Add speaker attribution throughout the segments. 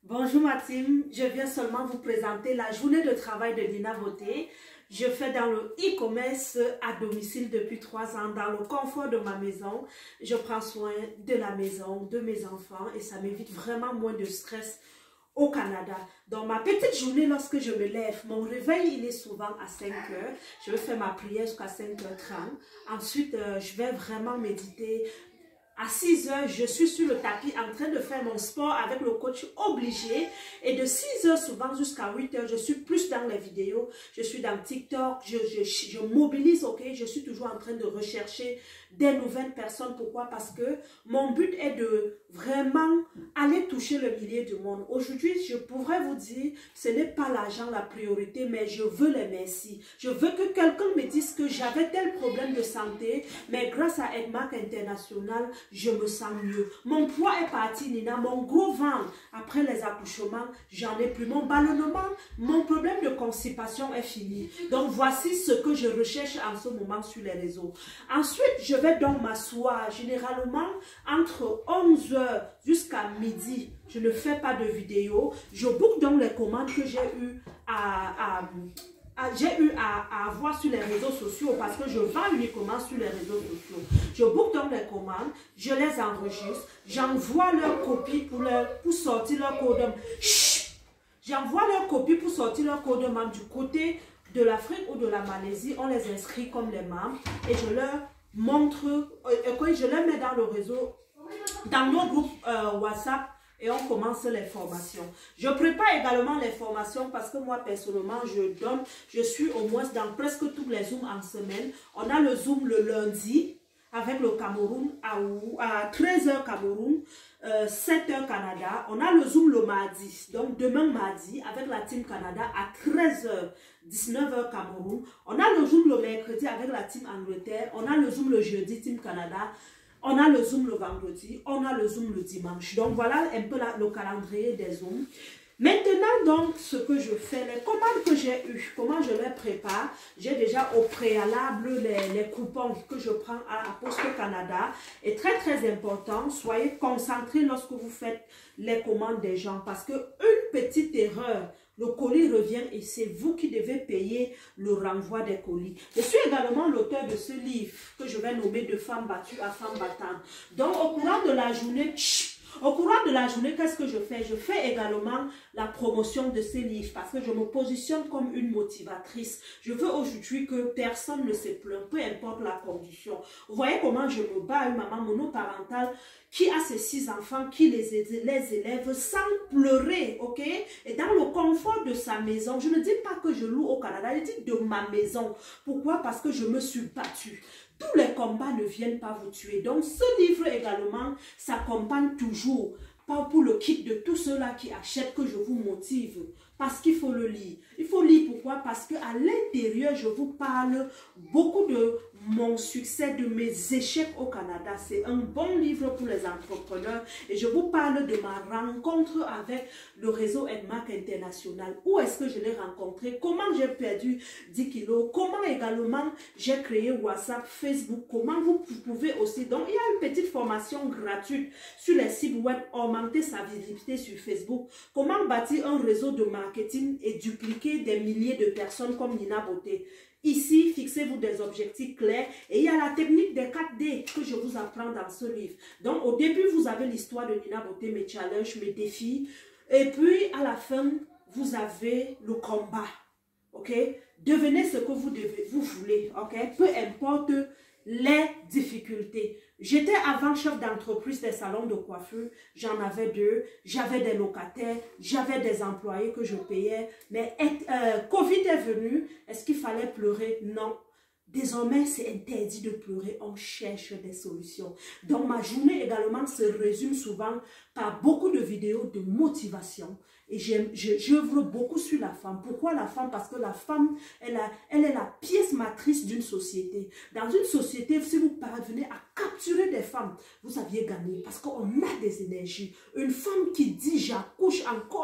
Speaker 1: Bonjour ma team, je viens seulement vous présenter la journée de travail de Nina Beauté. Je fais dans le e-commerce à domicile depuis 3 ans, dans le confort de ma maison. Je prends soin de la maison, de mes enfants et ça m'évite vraiment moins de stress au Canada. Dans ma petite journée, lorsque je me lève, mon réveil il est souvent à 5 heures. Je vais faire ma prière jusqu'à 5h30. Ensuite, je vais vraiment méditer. À 6 heures, je suis sur le tapis en train de faire mon sport avec le coach obligé. Et de 6 heures souvent jusqu'à 8 heures, je suis plus dans les vidéos. Je suis dans TikTok, je mobilise, ok? Je suis toujours en train de rechercher des nouvelles personnes. Pourquoi? Parce que mon but est de vraiment aller toucher le millier du monde. Aujourd'hui, je pourrais vous dire, ce n'est pas l'argent la priorité, mais je veux les merci. Je veux que quelqu'un me dise que j'avais tel problème de santé, mais grâce à Edmark International, je me sens mieux. Mon poids est parti, Nina. Mon gros ventre, après les accouchements, j'en ai plus. Mon ballonnement, mon problème de constipation est fini. Donc, voici ce que je recherche en ce moment sur les réseaux. Ensuite, je vais donc m'asseoir. Généralement, entre 11 h jusqu'à midi, je ne fais pas de vidéo. Je boucle donc les commandes que j'ai eu à avoir sur les réseaux sociaux parce que je vends uniquement sur les réseaux sociaux. Je boucle donc les commandes, je les enregistre, j'envoie leur copie pour sortir leur code. J'envoie leur copie pour sortir leur code membre du côté de l'Afrique ou de la Malaisie. On les inscrit comme les membres et je leur montre, je les mets dans le réseau, dans nos groupes WhatsApp. Et on commence les formations. Je prépare également les formations parce que moi, personnellement, je suis au moins dans presque tous les Zooms en semaine. On a le Zoom le lundi avec le Cameroun à 13 h Cameroun, 7 h Canada. On a le Zoom le mardi, donc demain mardi avec la Team Canada à 13 h, 19 h Cameroun. On a le Zoom le mercredi avec la Team Angleterre. On a le Zoom le jeudi, Team Canada. On a le Zoom le vendredi, on a le Zoom le dimanche. Donc voilà un peu le calendrier des Zooms. Maintenant donc ce que je fais, les commandes que j'ai eues, comment je les prépare. J'ai déjà au préalable les coupons que je prends à Poste Canada. Et très très important, soyez concentrés lorsque vous faites les commandes des gens. Parce qu'une petite erreur, le colis revient et c'est vous qui devez payer le renvoi des colis. Je suis également l'auteur de ce livre que je vais nommer de femmes battues à femmes battantes. Donc au courant de la journée, qu'est-ce que je fais? Je fais également la promotion de ces livres parce que je me positionne comme une motivatrice. Je veux aujourd'hui que personne ne se plaigne, peu importe la condition. Vous voyez comment je me bats, une maman monoparentale qui a ses 6 enfants, qui les élève sans pleurer, ok? Et dans le confort de sa maison. Je ne dis pas que je loue au Canada, je dis de ma maison. Pourquoi? Parce que je me suis battue. Tous les combats ne viennent pas vous tuer. Donc, ce livre également s'accompagne toujours. Pas pour le kit de tous ceux-là qui achètent que je vous motive. Parce qu'il faut le lire. Il faut lire pourquoi? Parce qu'à l'intérieur, je vous parle beaucoup de mon succès, de mes échecs au Canada. C'est un bon livre pour les entrepreneurs. Et je vous parle de ma rencontre avec le réseau Edmark International. Où est-ce que je l'ai rencontré? Comment j'ai perdu 10 kilos? Comment également j'ai créé WhatsApp, Facebook? Comment vous pouvez aussi... Donc, il y a une petite formation gratuite sur les sites web, augmenter sa visibilité sur Facebook. Comment bâtir un réseau de marketing et dupliquer des milliers de personnes comme Nina Beauté. Ici, fixez-vous des objectifs clairs et il y a la technique des 4D que je vous apprends dans ce livre. Donc, au début, vous avez l'histoire de Nina Beauté, mes challenges, mes défis. Et puis, à la fin, vous avez le combat. Ok? Devenez ce que vous voulez. Ok? Peu importe les difficultés. J'étais avant chef d'entreprise des salons de coiffure, j'en avais 2, j'avais des locataires, j'avais des employés que je payais, mais Covid est venu, est-ce qu'il fallait pleurer? Non. Désormais, c'est interdit de pleurer, on cherche des solutions. Donc, ma journée également se résume souvent par beaucoup de vidéos de motivation. Et j'œuvre beaucoup sur la femme. Pourquoi la femme? Parce que la femme, elle est la pièce matrice d'une société. Dans une société, si vous parvenez à capturer des femmes, vous aviez gagné. Parce qu'on a des énergies. Une femme qui dit « j'accouche encore et encore »,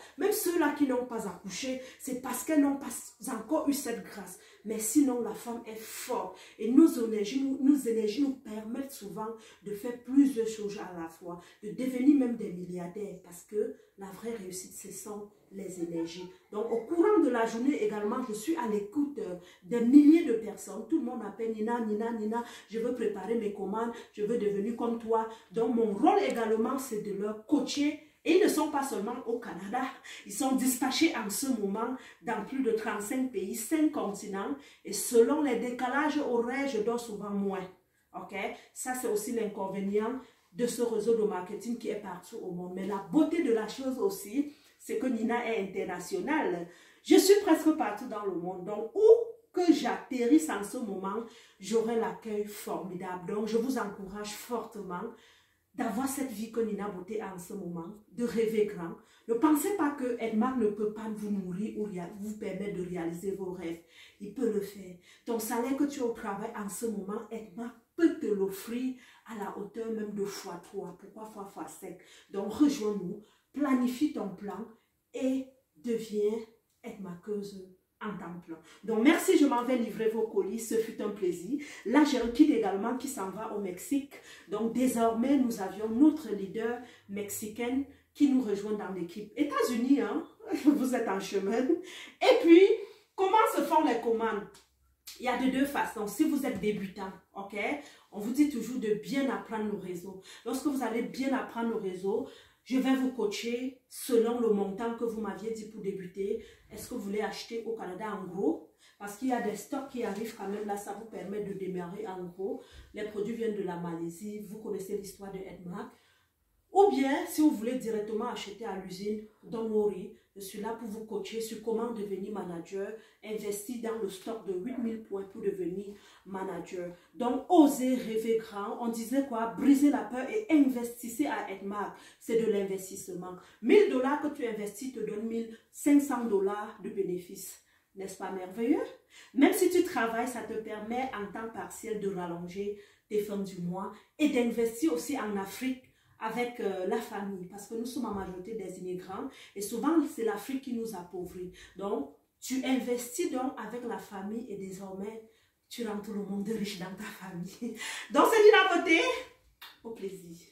Speaker 1: Même ceux-là qui n'ont pas accouché, c'est parce qu'elles n'ont pas encore eu cette grâce. Mais sinon, la femme est forte. Et nos énergies nous permettent souvent de faire plusieurs choses à la fois. De devenir même des milliardaires. Parce que la vraie réussite, ce sont les énergies. Donc, au courant de la journée également, je suis à l'écoute des milliers de personnes. Tout le monde m'appelle Nina, Nina, Nina. Je veux préparer mes commandes. Je veux devenir comme toi. Donc, mon rôle également, c'est de leur coacher. Et ils ne sont pas seulement au Canada, ils sont dispatchés en ce moment dans plus de 35 pays, 5 continents. Et selon les décalages horaires, je dors souvent moins. Ok? Ça, c'est aussi l'inconvénient de ce réseau de marketing qui est partout au monde. Mais la beauté de la chose aussi, c'est que Nina est internationale. Je suis presque partout dans le monde. Donc, où que j'atterrisse en ce moment, j'aurai l'accueil formidable. Donc, je vous encourage fortement d'avoir cette vie que Nina Beauté a en ce moment, de rêver grand. Ne pensez pas que Edmark ne peut pas vous nourrir ou vous permettre de réaliser vos rêves. Il peut le faire. Ton salaire que tu as au travail en ce moment, Edmark peut te l'offrir à la hauteur même de x3. Pourquoi x5? Donc rejoins-nous, planifie ton plan et deviens Edmarkeuse en temps plein. Donc merci, je m'en vais livrer vos colis, ce fut un plaisir. Là j'ai un kit également qui s'en va au Mexique. Donc désormais nous avions notre leader mexicaine qui nous rejoint dans l'équipe. États-Unis, hein? Vous êtes en chemin. Et puis, comment se font les commandes? Il y a de deux façons. Si vous êtes débutant, ok, on vous dit toujours de bien apprendre le réseau. Lorsque vous allez bien apprendre le réseau, je vais vous coacher selon le montant que vous m'aviez dit pour débuter. Est-ce que vous voulez acheter au Canada en gros? Parce qu'il y a des stocks qui arrivent quand même là, ça vous permet de démarrer en gros. Les produits viennent de la Malaisie, vous connaissez l'histoire de Edmark. Ou bien, si vous voulez directement acheter à l'usine, don't worry, je suis là pour vous coacher sur comment devenir manager, investir dans le stock de 8000 points pour devenir manager. Donc, osez rêver grand. On disait quoi? Briser la peur et investissez à Edmark. C'est de l'investissement. 1000 $ que tu investis te donne 1500 $ de bénéfices. N'est-ce pas merveilleux? Même si tu travailles, ça te permet en temps partiel de rallonger tes fins du mois et d'investir aussi en Afrique avec la famille, parce que nous sommes en majorité des immigrants et souvent c'est l'Afrique qui nous appauvrit. Donc, tu investis donc avec la famille et désormais, tu rends tout le monde riche dans ta famille. Donc, c'est Nina Beauté, au plaisir.